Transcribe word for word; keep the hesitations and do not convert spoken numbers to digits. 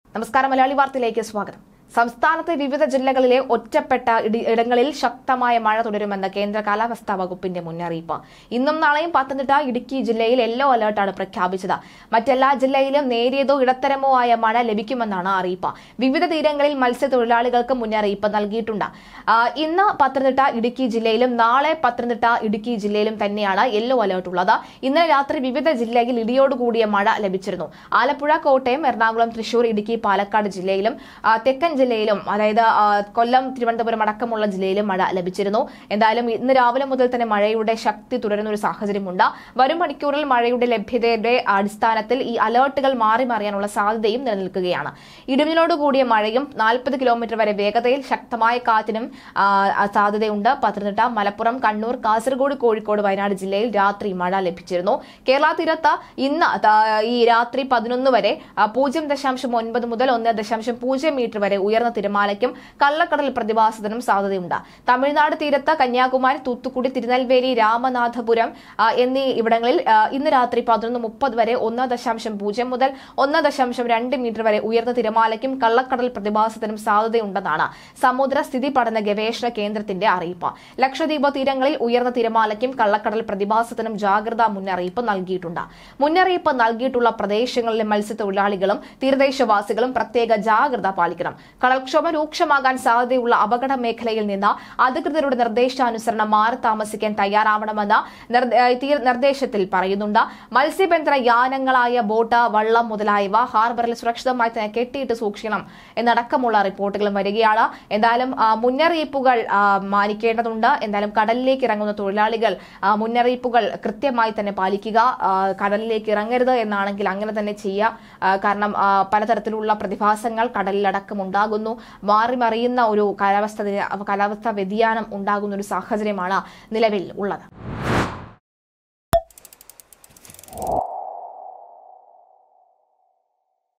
നമസ്കാരം, മലയാളി വാർത്തയിലേക്ക് സ്വാഗതം. സംസ്ഥാനത്തെ വിവിധ ജില്ലകളിലെ ഒറ്റപ്പെട്ട ഇടങ്ങളിൽ ശക്തമായ മഴ തുടരുമെന്ന് കേന്ദ്ര കാലാവസ്ഥാ വകുപ്പിന്റെ മുന്നറിയിപ്പ്. ഇന്നും നാളെയും പത്തനംതിട്ട, ഇടുക്കി ജില്ലയിൽ യെല്ലോ അലർട്ടാണ് പ്രഖ്യാപിച്ചത്. മറ്റെല്ലാ ജില്ലയിലും നേരിയതോ ഇടത്തരമോ ആയ മഴ ലഭിക്കുമെന്നാണ് അറിയിപ്പ്. വിവിധ തീരങ്ങളിൽ മത്സ്യത്തൊഴിലാളികൾക്ക് മുന്നറിയിപ്പ് നൽകിയിട്ടുണ്ട്. ഇന്ന് പത്തനംതിട്ട, ഇടുക്കി ജില്ലയിലും നാളെ പത്തനംതിട്ട, ഇടുക്കി ജില്ലയിലും തന്നെയാണ് യെല്ലോ അലർട്ട് ഉള്ളത്. ഇന്നലെ രാത്രി വിവിധ ജില്ലയിൽ ഇടിയോടുകൂടിയ മഴ ലഭിച്ചിരുന്നു. ആലപ്പുഴ, കോട്ടയം, എറണാകുളം, തൃശൂർ, ഇടുക്കി, പാലക്കാട് ജില്ലയിലും തെക്കൻ ജില്ലയിലും അതായത് കൊല്ലം, തിരുവനന്തപുരം അടക്കമുള്ള ജില്ലയിലും മഴ ലഭിച്ചിരുന്നു. എന്തായാലും ഇന്ന് രാവിലെ മുതൽ തന്നെ മഴയുടെ ശക്തി തുടരുന്ന ഒരു സാഹചര്യമുണ്ട്. വരും മണിക്കൂറിൽ മഴയുടെ ലഭ്യതയുടെ അടിസ്ഥാനത്തിൽ ഈ അലർട്ടുകൾ മാറി മാറിയാനുള്ള സാധ്യതയും നിലനിൽക്കുകയാണ്. ഇടിമിന്നലോടുകൂടിയ മഴയും നാൽപ്പത് കിലോമീറ്റർ വരെ വേഗതയിൽ ശക്തമായ കാറ്റിനും സാധ്യതയുണ്ട്. പത്തനംതിട്ട, മലപ്പുറം, കണ്ണൂർ, കാസർഗോഡ്, കോഴിക്കോട്, വയനാട് ജില്ലയിൽ രാത്രി മഴ ലഭിച്ചിരുന്നു. കേരള തീരത്ത് ഇന്ന് ഈ രാത്രി പതിനൊന്ന് വരെ പൂജ്യം ദശാംശം ഒൻപത് മുതൽ ഒന്ന് ദശാംശം പൂജ്യം മീറ്റർ വരെ ഉയർന്ന തിരമാലയ്ക്കും കള്ളക്കടൽ പ്രതിഭാസത്തിനും സാധ്യതയുണ്ട്. തമിഴ്നാട് തീരത്ത് കന്യാകുമാരി, തൂത്തുക്കുടി, തിരുനെൽവേലി, രാമനാഥപുരം എന്നീ ഇവിടങ്ങളിൽ ഇന്ന് രാത്രി പതിനൊന്ന് മുപ്പത് വരെ ഒന്ന് ദശാംശം പൂജ്യം മുതൽ ഒന്ന് ദശാംശം രണ്ട് മീറ്റർ വരെ ഉയർന്ന തിരമാലയ്ക്കും കള്ളക്കടൽ പ്രതിഭാസത്തിനും സാധ്യതയുണ്ടെന്നാണ് സമുദ്ര സ്ഥിതി പഠന ഗവേഷണ കേന്ദ്രത്തിന്റെ അറിയിപ്പ്. ലക്ഷദ്വീപ് തീരങ്ങളിൽ ഉയർന്ന തിരമാലയ്ക്കും കള്ളക്കടൽ പ്രതിഭാസത്തിനും ജാഗ്രതാ മുന്നറിയിപ്പ് നൽകിയിട്ടുണ്ട്. മുന്നറിയിപ്പ് നൽകിയിട്ടുള്ള പ്രദേശങ്ങളിലെ മത്സ്യത്തൊഴിലാളികളും തീരദേശവാസികളും പ്രത്യേക ജാഗ്രത പാലിക്കണം. കടൽക്ഷോഭം രൂക്ഷമാകാൻ സാധ്യതയുള്ള അപകട മേഖലയിൽ നിന്ന് അധികൃതരുടെ നിർദ്ദേശാനുസരണം മാറി താമസിക്കാൻ തയ്യാറാവണമെന്ന് നിർദ്ദേശത്തിൽ പറയുന്നുണ്ട്. മത്സ്യബന്ധന യാനങ്ങളായ ബോട്ട്, വള്ളം മുതലായവ ഹാർബറിൽ സുരക്ഷിതമായി തന്നെ കെട്ടിയിട്ട് സൂക്ഷിക്കണം എന്നടക്കമുള്ള റിപ്പോർട്ടുകളും വരികയാണ്. എന്തായാലും മുന്നറിയിപ്പുകൾ മാനിക്കേണ്ടതുണ്ട്. എന്തായാലും കടലിലേക്ക് ഇറങ്ങുന്ന തൊഴിലാളികൾ മുന്നറിയിപ്പുകൾ കൃത്യമായി തന്നെ പാലിക്കുക. കടലിലേക്ക് ഇറങ്ങരുത് എന്നാണെങ്കിൽ അങ്ങനെ തന്നെ ചെയ്യുക. കാരണം പലതരത്തിലുള്ള പ്രതിഭാസങ്ങൾ കടലിലടക്കം ഉണ്ടാകുന്നു. മാറി മറിയുന്ന ഒരു കാലാവസ്ഥ കാലാവസ്ഥാ വ്യതിയാനം ഉണ്ടാകുന്ന ഒരു സാഹചര്യമാണ് നിലവിൽ ഉള്ളത്.